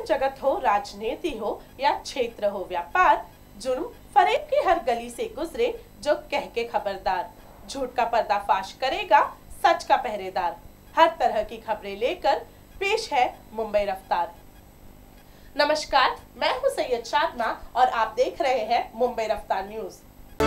जगत हो, राजनीति हो या क्षेत्र हो व्यापार, जुर्म फरेब की हर गली से गुजरे जो कह के खबरदार। झूठ का पर्दाफाश करेगा सच का पहरेदार। हर तरह की खबरें लेकर पेश है मुंबई रफ्तार। नमस्कार, मैं हूं सैयद शादना और आप देख रहे हैं मुंबई रफ्तार न्यूज।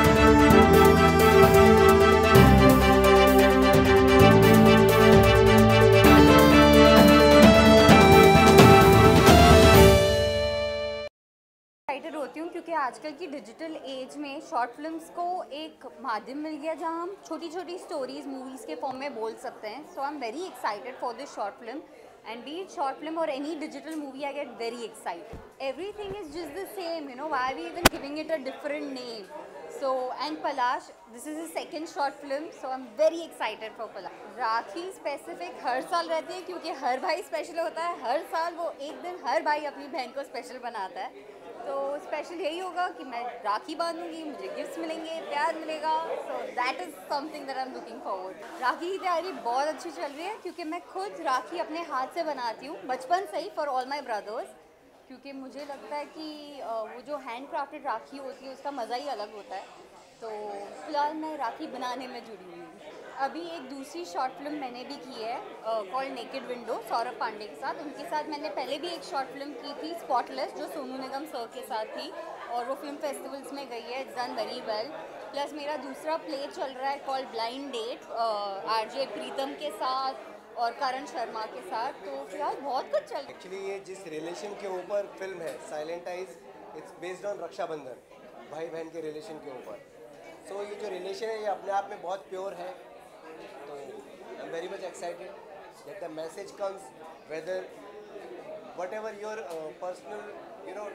एक्साइटेड होती हूँ क्योंकि आजकल की डिजिटल एज में शॉर्ट फिल्म्स को एक माध्यम मिल गया जहाँ हम छोटी छोटी स्टोरीज मूवीज़ के फॉर्म में बोल सकते हैं। So I am very excited for this short film and be it short film or any digital movie, I get very excited. Everything is just the same, you know, why are we even giving it a different name? So, and Palash, this is his second short film, so I'm very excited for Palash. Rakhi specific हर साल रहती है क्योंकि हर भाई special होता है। हर साल वो एक दिन हर भाई अपनी बहन को स्पेशल बनाता है। तो स्पेशल यही होगा कि मैं राखी बांधूंगी, मुझे गिफ्ट्स मिलेंगे, प्यार मिलेगा। So that is something that I am looking forward. Rakhi की तैयारी बहुत अच्छी चल रही है क्योंकि मैं खुद राखी अपने हाथ से बनाती हूँ बचपन से ही फॉर ऑल माई ब्रदर्स, क्योंकि मुझे लगता है कि वो जो हैंड क्राफ्टेड राखी होती है उसका मज़ा ही अलग होता है। तो फिलहाल मैं राखी बनाने में जुड़ी हुई हूँ। अभी एक दूसरी शॉर्ट फिल्म मैंने भी की है called naked window, Saurabh Pandey के साथ। उनके साथ मैंने पहले भी एक शॉर्ट फिल्म की थी स्पॉटलेस, जो सोनू निगम सर के साथ थी और वो फिल्म फेस्टिवल्स में गई है। It's done very well. Plus मेरा दूसरा प्ले चल रहा है called blind date, RJ Pritam के साथ और करण शर्मा के साथ। तो फिलहाल बहुत कुछ चल रहा है। एक्चुअली ये जिस रिलेशन के ऊपर फिल्म है silent eyes, it's based on Rakshabandhan, भाई बहन के रिलेशन के ऊपर। सो ये जो रिलेशन है ये अपने आप में बहुत प्योर है। तो I am very much excited that the message comes, whether whatever your personal, you know,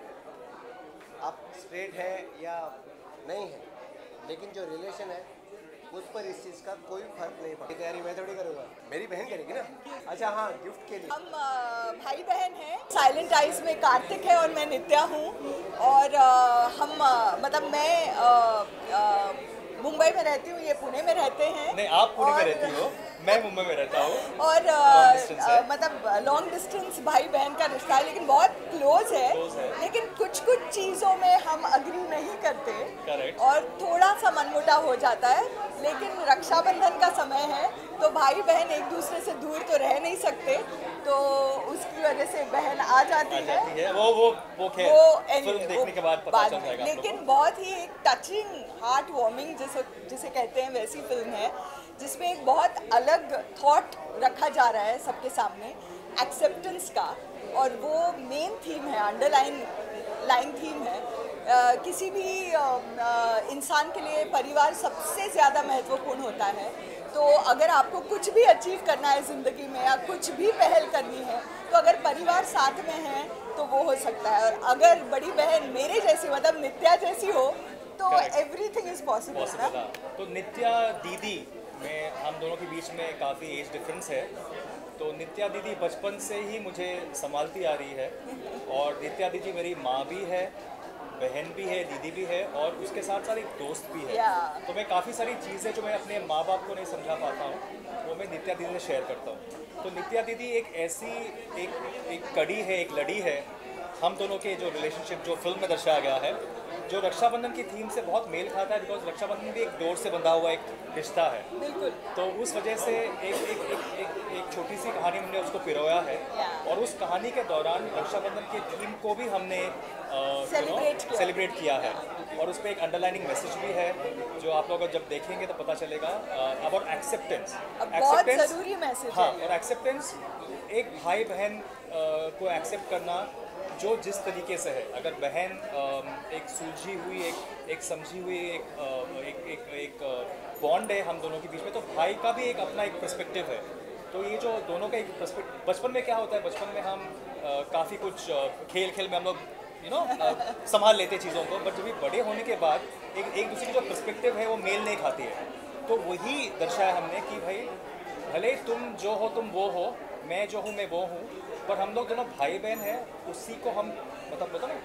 आप स्ट्रेट है या नहीं है, लेकिन जो रिलेशन है उस पर इस चीज़ का कोई फर्क नहीं पड़ता। तैयारी मैं थोड़ी करूँगा, मेरी बहन करेगी ना। अच्छा हाँ, गिफ्ट के लिए हम भाई बहन हैं। साइलेंट आइज में कार्तिक है और मैं नित्या हूँ। और हम मतलब मैं मुंबई में रहती हूँ, ये पुणे में रहते हैं। नहीं, आप पुणे में रहती हो, मैं मुंबई में रहता हूँ। और मतलब लॉन्ग डिस्टेंस भाई बहन का रिश्ता है, लेकिन बहुत क्लोज है। लेकिन कुछ कुछ चीज़ों में हम अग्री नहीं करते। Correct. और थोड़ा सा मनमुटाव हो जाता है। लेकिन रक्षाबंधन का समय है तो भाई बहन एक दूसरे से दूर तो रह नहीं सकते, तो उसकी वजह से बहन आ जाती है। वो फिल्म देखने के बाद पता चल जाएगा। लेकिन बहुत ही एक टचिंग, हार्ट वार्मिंग जिसे कहते हैं वैसी फिल्म है, जिसमें एक बहुत अलग थॉट रखा जा रहा है सबके सामने, एक्सेप्टेंस का। और वो मेन थीम है, अंडरलाइन थीम है। किसी भी इंसान के लिए परिवार सबसे ज़्यादा महत्वपूर्ण होता है। तो अगर आपको कुछ भी अचीव करना है ज़िंदगी में या कुछ भी पहल करनी है, तो अगर परिवार साथ में है तो वो हो सकता है। और अगर बड़ी बहन मेरे जैसी, मतलब नित्या जैसी हो, तो एवरीथिंग इज़ पॉसिबल ना। तो नित्या दीदी में हम दोनों के बीच में काफ़ी एज डिफरेंस है। तो नित्या दीदी बचपन से ही मुझे संभालती आ रही है और नित्या दीदी मेरी माँ भी है, बहन भी है, दीदी भी है और उसके साथ साथ एक दोस्त भी है। तो मैं काफ़ी सारी चीज़ें जो मैं अपने माँ बाप को नहीं समझा पाता हूँ वो मैं नित्या दीदी से शेयर करता हूँ। तो नित्या दीदी एक ऐसी एक कड़ी है, एक लड़ी है हम दोनों के जो रिलेशनशिप जो फिल्म में दर्शाया गया है, जो रक्षाबंधन की थीम से बहुत मेल खाता है। बिकॉज रक्षाबंधन भी एक डोर से बंधा हुआ एक रिश्ता है। बिल्कुल। तो उस वजह से एक छोटी सी कहानी हमने उसको पिरोया है और उस कहानी के दौरान रक्षाबंधन की थीम को भी हमने सेलिब्रेट किया है। और उस पर एक अंडरलाइनिंग मैसेज भी है जो आप लोग जब देखेंगे तो पता चलेगा, अबाउट एक्सेप्टेंस। बहुत ज़रूरी मैसेज है। हाँ, और एक्सेप्टेंस, एक भाई बहन को एक्सेप्ट करना जो जिस तरीके से है। अगर बहन एक सुलझी हुई, एक समझी हुई एक बॉन्ड है हम दोनों के बीच में, तो भाई का भी एक अपना एक पर्सपेक्टिव है। तो ये जो दोनों का एक पर्सपेक्टिव, बचपन में क्या होता है, बचपन में हम काफ़ी कुछ खेल में हम लोग संभाल लेते चीज़ों को, बट जब भी बड़े होने के बाद एक दूसरे की जो पर्सपेक्टिव है वो मेल नहीं खाती है। तो वही दर्शाया हमने कि भाई भले तुम जो हो तुम वो हो, मैं जो हूँ मैं वो हूँ, पर हम लोग दोनों भाई बहन हैं। उसी को हम मतलब पता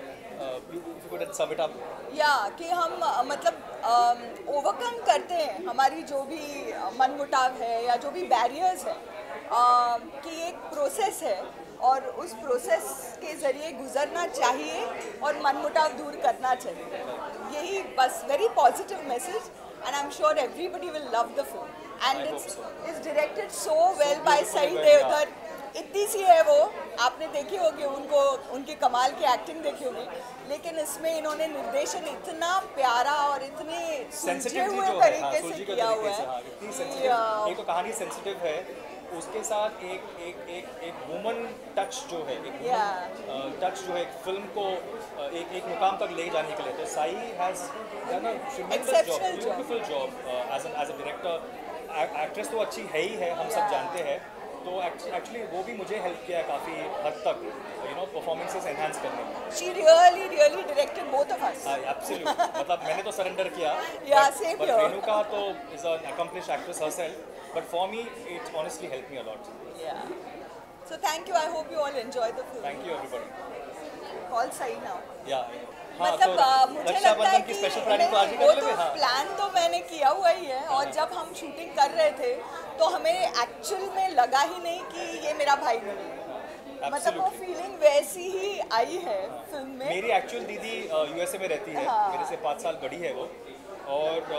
ना या कि हम मतलब ओवरकम करते हैं हमारी जो भी मनमुटाव है या जो भी बैरियर्स है, कि एक प्रोसेस है और उस प्रोसेस के ज़रिए गुजरना चाहिए और मनमुटाव दूर करना चाहिए। यही बस very positive message and I am sure everybody will love the film and it's directed so well by Sai Deodhar. इतनी सी है वो, आपने देखी होगी उनको, उनकी कमाल की एक्टिंग देखी होगी, लेकिन इसमें इन्होंने निर्देशन इतना प्यारा और इतने सुलझे हुए तरीके से किया हुआ है। एक तो कहानी सेंसिटिव है, उसके साथ एक वुमन टच जो है, एक वुमन टच जो है एक फिल्म को एक मुकाम तक ले जाने के लिए, तो Sai has done a tremendous job, beautiful job as a director. Actress तो अच्छी है ही है, हम सब जानते हैं, तो एक्चुअली वो भी मुझे हेल्प किया है काफ़ी हद तक, यू नो, परफॉर्मेंसेस एनहांस करने में। She really directed both of us. Absolutely. मतलब मैंने तो सरेंडर किया, same but here. रेणुका तो is an accomplished actress herself, but for me it honestly helped me a lot. Yeah. So thank you. I hope you all enjoy the film. Thank you everybody. Call Sai now. Yeah. मतलब मुझे लगता है कि special planning तो आज ही वो कर तो लेंगे। प्लान तो मैंने किया हुआ ही है, और जब हम शूटिंग कर रहे थे तो हमें एक्चुअल में लगा ही नहीं कि ये मेरा भाई नहीं, मतलब वो फीलिंग वैसी ही आई है फिल्म में। मेरी एक्चुअल दीदी यूएसए में रहती है, मेरे से 5 साल बड़ी है वो, और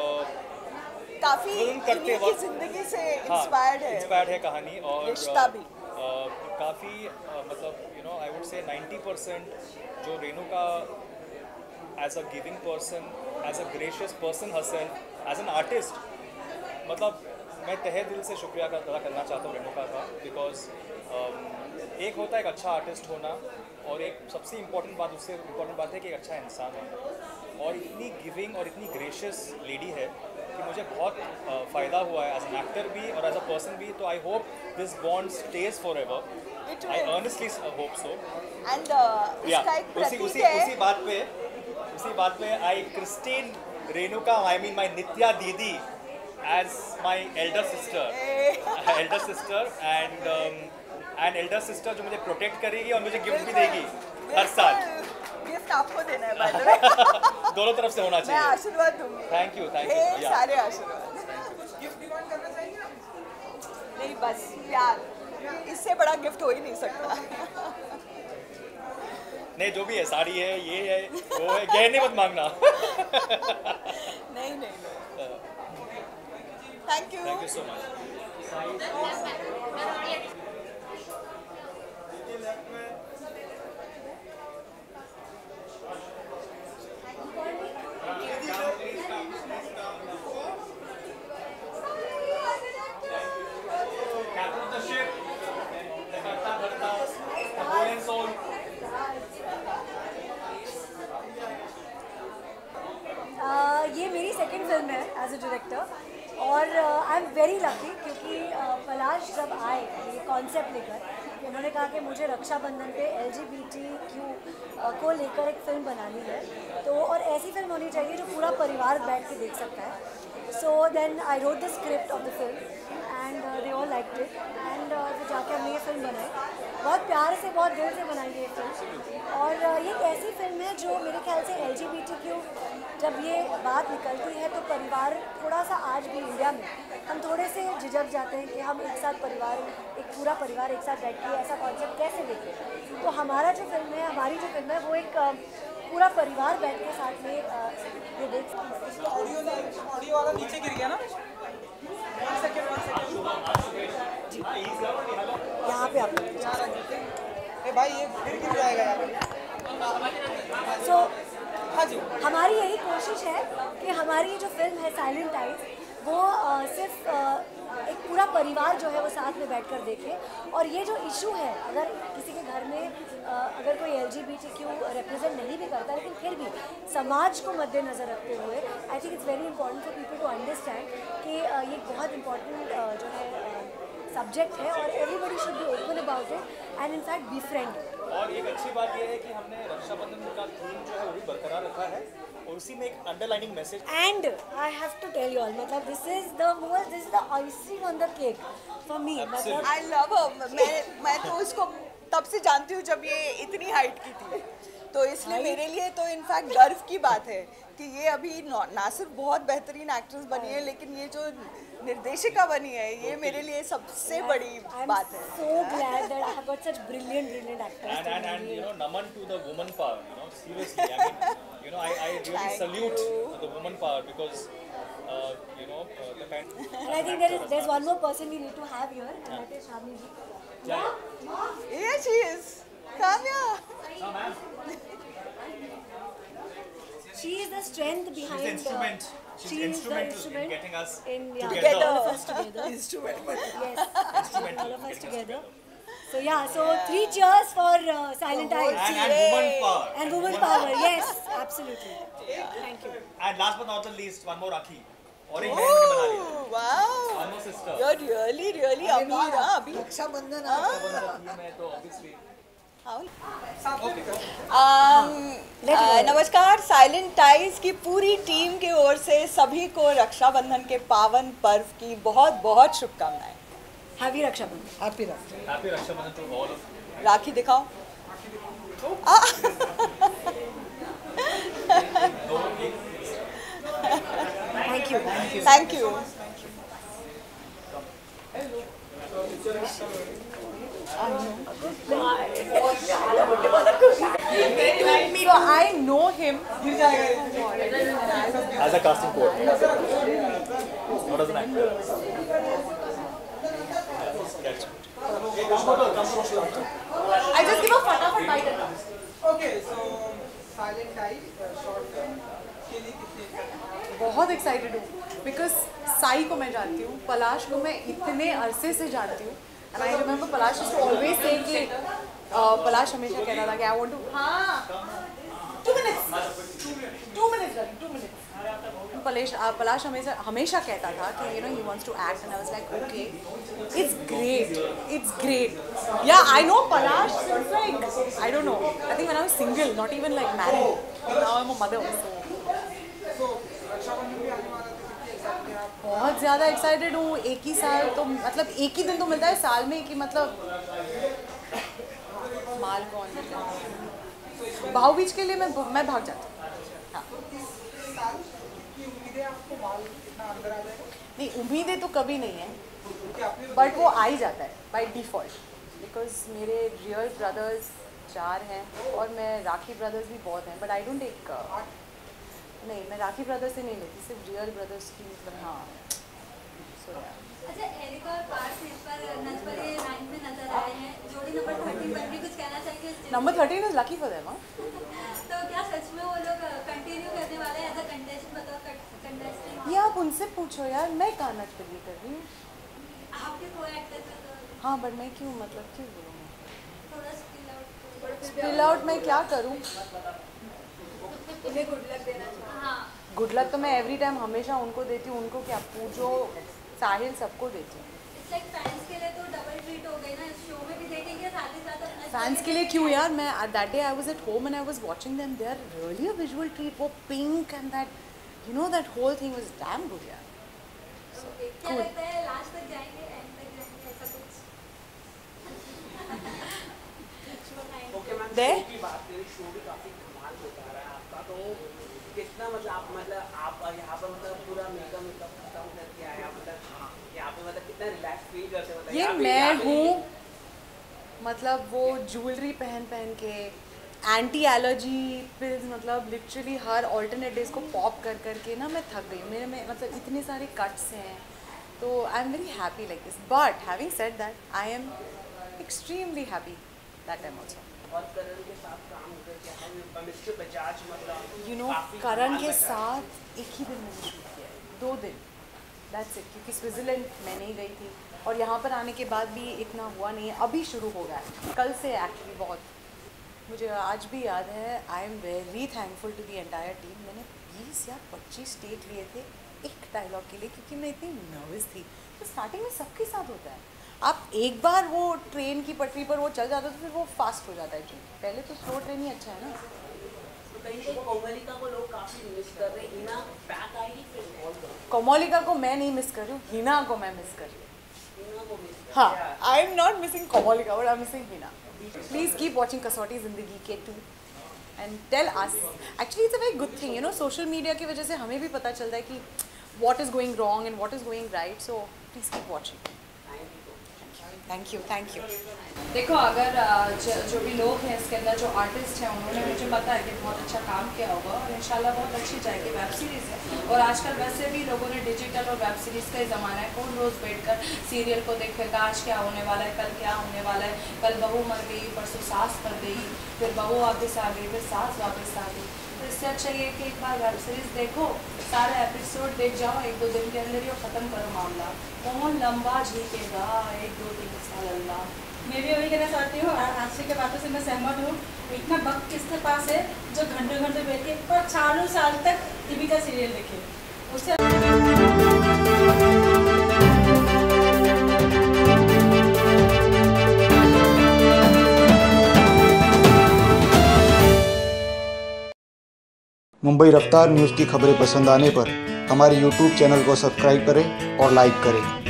काफी इन्हीं की जिंदगी से इंस्पायर्ड है कहानी, और रिश्ता भी काफ़ी मतलब you know I would say 90% जो Renuka as a giving person, as a gracious person herself, as an artist, मतलब मैं तहे दिल से शुक्रिया अदा करना चाहता हूँ रेणुका का, बिकॉज एक होता है एक अच्छा आर्टिस्ट होना, और एक सबसे इम्पोर्टेंट बात, उससे इम्पोर्टेंट बात है कि एक अच्छा इंसान होना, और इतनी गिविंग और इतनी ग्रेशियस लेडी है कि मुझे बहुत फ़ायदा हुआ है एज एन एक्टर भी और एज अ पर्सन भी, तो I hope this bond stays forever, I earnestly hope so. And उसी बात पे I christen Renuka, I mean my Nitya दीदी as my elder sister and elder sister जो मुझे प्रोटेक्ट करेगी और मुझे गिफ्ट भी देगी हर साल। गिफ्ट आपको देना है बाय द वे। दोनों तरफ से होना चाहिए। मैं आशीर्वाद दूंगी। थैंक यू सारे आशीर्वाद। गिफ्ट डिमांड करना चाहेंगे आप? नहीं, बस प्यार, इससे बड़ा गिफ्ट हो ही नहीं सकता। नहीं, जो भी है, साड़ी है, ये है, वो है, गहने मत मांगना। नहीं। Thank you so much. ये मेरी सेकंड फिल्म है एज अ डायरेक्टर, और आई एम वेरी लकी क्योंकि पलाश जब आए ये कॉन्सेप्ट लेकर, उन्होंने कहा कि मुझे रक्षाबंधन पे LGBTQ को लेकर एक फ़िल्म बनानी है, तो और ऐसी फिल्म होनी चाहिए जो पूरा परिवार बैठ के देख सकता है। So then I wrote the script of the film and they all liked it, and फिर जाके हमने ये फिल्म बनाई, बहुत प्यार से, बहुत दिल से बनाई है ये फिल्म। और ये एक ऐसी फिल्म है जो मेरे ख्याल से LGBTQ जब ये बात निकलती है तो परिवार थोड़ा सा, आज भी इंडिया में हम थोड़े से झिझक जाते हैं कि हम एक साथ परिवार, एक पूरा परिवार एक साथ बैठ के ऐसा कॉन्सेप्ट कैसे देखें। तो हमारा जो फिल्म है, हमारी जो फिल्म है, वो एक पूरा परिवार बैठ के साथ में ये देख सकते हैं। ऑडियो वाला नीचे गिर गया ना, 1 सेकंड जी, यहाँ पे आप भाई ये फिर गिर जाएगा यार। हाँ जी, हमारी यही कोशिश है कि हमारी जो फिल्म है साइलेंट आइज, वो सिर्फ एक पूरा परिवार जो है वो साथ में बैठकर देखे, और ये जो इशू है, अगर किसी के घर में अगर कोई LGBTQ रिप्रेजेंट नहीं भी करता, लेकिन फिर भी समाज को मद्देनज़र रखते हुए I think it's very important for people to understand कि ये बहुत इंपॉर्टेंट जो है सब्जेक्ट है, और everybody should be open about it and in fact be friend. और एक अच्छी बात यह है कि हमने रक्षाबंधन का थीम जो है वो भी बरकरार रखा है, और उसी में एक underlining message. And I have to tell you all, मतलब this is the icing on the cake for me. मतलब आई लव हर। मैं तो उसको तब से जानती हूँ जब ये इतनी हाइट की थी, तो इसलिए मेरे लिए तो इनफैक्ट गर्व की बात है कि ये अभी ना सिर्फ बहुत बेहतरीन एक्ट्रेस बनी है, लेकिन ये जो निर्देशिका बनी है, ये मेरे लिए सबसे बड़ी बात है। So glad that I have got such brilliant actors. And you know, naman to the woman power. You know, seriously. I mean, you know, I really Thank salute you. the woman power because you know the kind. And I think there's one more person we need to have here, and that is Shamini ji. Here she is, Kamya. She is the strength behind. She's the instrument. She's she is the instrumental instrument in getting us together. All of us together. Instrument. Yes, all of us together. So yeah, so 3 cheers for Silent Eyes. and woman power. And woman power, yes, absolutely. Thank you. And last but not the least, one more Rakhi. Orange band मैंने बना लिया. Oh, wow. One more sister. You're really अमीर हाँ अभी। रक्षाबंधन मैं तो obviously. नमस्कार, silent ties की पूरी टीम की ओर से सभी को रक्षाबंधन के पावन पर्व की बहुत बहुत शुभकामनाएं। Happy Rakshabandhan. Happy Raksha. Happy Rakshabandhan to all of. Rakhi दिखाओ। Thank you. Thank you. So I know him. As a casting call. Not as an actor. I just give a फटाफट bite. Okay, so Silent Eye short film के लिए कितने बहुत excited हूँ because Sai को मैं जानती हूँ, पलाश को मैं इतने अरसे से जानती हूँ and I remember Palash used to always say कि पलाश हमेशा कहता था कि आई वांट टू हाँ 2 मिनट्स पलाश हमेशा कहता था कि you know he wants to act and I was like okay it's great yeah I know Palash it's like I don't know I think when I was single not even like married now I am a mother बहुत ज़्यादा excited हूँ। एक ही साल तो मतलब एक ही दिन तो मिलता है साल में कि मतलब माल कौन देता है भाव बीज के लिए मैं भाग जाती हूँ। हाँ नहीं उम्मीदें तो कभी नहीं है बट वो आ ही जाता है बाय डिफ़ॉल्ट बिकॉज मेरे रियल ब्रदर्स 4 हैं और मैं राखी ब्रदर्स भी बहुत हैं बट आई डोंट टेक नहीं मैं राखी ब्रदर्स से नहीं लेती सिर्फ रियल ब्रदर्स की मतलब हाँ अच्छा एरिक और पार्थ इस पर नच पर ये लाइन में नजर आए हैं जोड़ी नंबर 13 पर भी कुछ कहना चाहिए number 13 is lucky for them तो क्या सच में वो लोग कंटिन्यू करने वाले हैं एज अ कंटेस्टेंट बताओ कंटेस्टेंट ये आप उनसे पूछो यार मैं कहाँ नच पर ये कर रही हूँ आपके को एक्टर तो हाँ बट मैं क्यों मतलब क्यों बोलूँ मैं थोड़ा स्पिल आउट मैं क्या करूँ उन्हें गुड लक देना चाहिए हाँ गुड लक तो मैं एवरी टाइम हमेशा उनको देती हूँ उनको क्या पूछो साहिल सबको देती हूँ इट्स लाइक फैंस के लिए तो डबल ट्रीट हो गई ना इस शो में भी देखेंगे साथ ही साथ अपना फैंस के लिए क्यों यार मैं that day I was at home and I was watching them they are really a visual treat वो pink and that you know that whole thing was damn good यार क्या लगता है लास्ट तक जाएंगे एंड तक जाएंगे ऐसा कुछ दे की बात करें शो भी काफी कमाल होता रहा है आपका तो कितना मतलब आप यहाँ पर मतलब पूरा मेकअप खत्म करके आया मतलब यहाँ पे मतलब कितना रिलैक्स फील करते मतलब ये मैं हूँ मतलब वो ज्वेलरी पहन के एंटी एलर्जी पिल्स मतलब लिटरली हर ऑल्टरनेट डेज को पॉप कर के ना मैं थक गई मेरे में मतलब इतने सारे कट्स हैं तो I am very happy like this but having said that I am extremely happy that time also और करण के साथ काम करके हम मिस्टर बजाज मतलब यू नो करण के साथ एक ही दिन मैंने शूट किया है 2 दिन दैट्स इट क्योंकि स्विट्ज़रलैंड मैं नहीं गई थी और यहाँ पर आने के बाद भी इतना हुआ नहीं है अभी शुरू हो गया है कल से एक्चुअली बहुत मुझे आज भी याद है I am very thankful to the entire team मैंने 20 या 25 टेक लिए थे एक डायलॉग के लिए क्योंकि मैं इतनी नर्वस थी तो स्टार्टिंग में सबके साथ होता है आप एक बार वो ट्रेन की पटरी पर वो चल जाता है तो फिर वो फास्ट हो जाता है ट्रेन पहले तो स्लो ट्रेन ही अच्छा है ना तो कहीं तो कोमलिका को लोग काफी मिस कर रहे हैं हिना बैक आएगी फिर कॉल करो कोमलिका को मैं नहीं मिस कर रही हूँ हिना को मैं मिस कर रही हूँ हिना को मिस हाँ I am not missing Komolika but I am missing Hina please keep watching Kasautii Zindagii Kay 2 and tell us actually it's a very good thing you know social media की वजह से हमें भी पता चलता है कि what is going wrong and what is going right. So please keep watching. Thank you देखो, अगर जो भी लोग हैं इसके अंदर, जो आर्टिस्ट हैं, उन्होंने मुझे पता है कि बहुत अच्छा काम किया होगा और इंशाल्लाह बहुत अच्छी जाएगी। वेब सीरीज़ है और आजकल वैसे भी लोगों ने डिजिटल और वेब सीरीज़ का ही ज़माना है। कौन रोज़ बैठकर सीरियल को देखेगा, आज क्या होने वाला है, कल क्या होने वाला है, कल बहू मर गई, परसों सास मर गई, फिर बहू वापस आ गई, फिर सास वापस आ गई। तो इससे अच्छा ये कि एक बार वेब सीरीज़ देखो, सारे एपिसोड देख जाओ, 1-2 दिन के अंदर ही ख़त्म करो मामला। कौन लंबा झीकेगा 1-2-3 साल? अल्लाह। मैं भी वही कहना चाहती हूँ, आशिक के बातों से मैं सहमत हूँ। इतना वक्त किसके पास है जो घंटे घंटे बैठ के और 4 साल तक टीवी का सीरियल देखे? उससे मुंबई रफ्तार न्यूज़ की खबरें पसंद आने पर हमारे YouTube चैनल को सब्सक्राइब करें और लाइक करें।